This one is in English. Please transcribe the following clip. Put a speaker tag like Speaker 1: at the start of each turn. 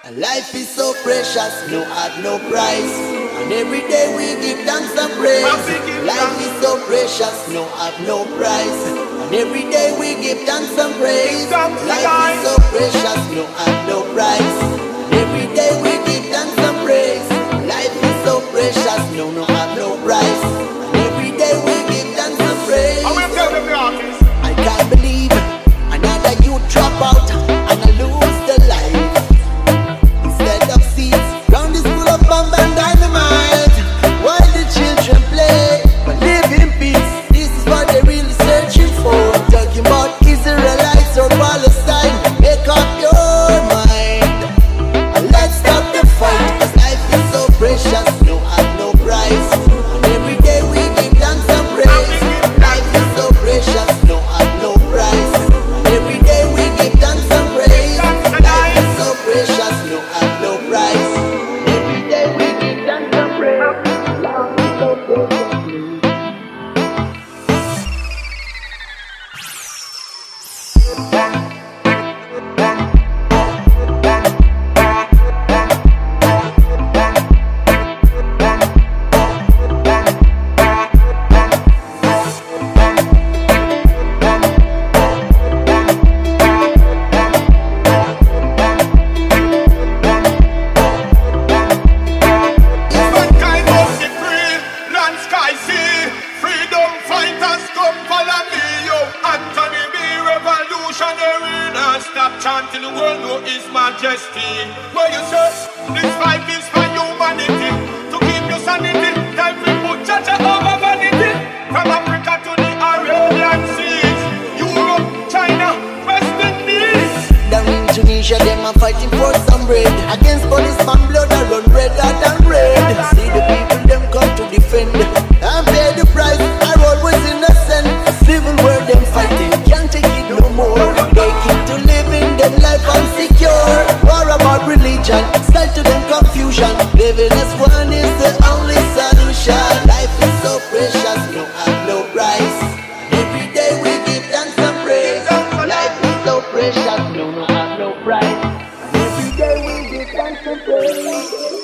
Speaker 1: Life is so precious, no have no price. And every day we give thanks and praise. Life is so precious, no have no price. And every day we give thanks and praise. Life is so precious, no have no price. And every day we give thanks and praise. Life is so precious, no have no price. And every day we give thanks and praise. I can't believe another youth drop out and I lose the life. Instead of seeds, ground is full of bomb and dynamite. While the children play, but live in peace. This is what they're really searching for. Talking about Israelites or Palestine. Make up your mind and let's stop the fight. 'Cause life is so precious, no have no price. And every day we give thanks and praise. Life is so precious, no have no price. And every day we give thanks and praise. Life is so precious, no have no price. Every day we give thanks and praise. Life is so precious.
Speaker 2: Chanting the world know His majesty. Where you search, this fight is for humanity. To keep your sanity, time we put Jaja over vanity. From Africa to the Arabian seas, Europe, China, West Indies.
Speaker 1: Down in Tunisia, them are fighting for some bread. Against policeman blood, I run redder than red. See the people, them come to defend and pay the price. Are always innocent. Civil war, them fighting, can't take it no more. They keep to living them life unsecure. War about religion, start to them confusion. Living as one is the only solution. Life is so precious, no have no price. Every day we give thanks and praise. Life is so precious, no have no price. Every day we give thanks and praise.